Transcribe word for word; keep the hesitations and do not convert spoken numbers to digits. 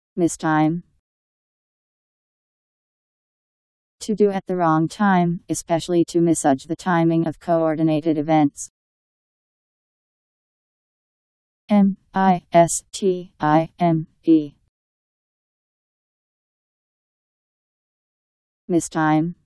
Mistime. To do at the wrong time, especially to misjudge the timing of coordinated events. M I S T I M E. Mistime.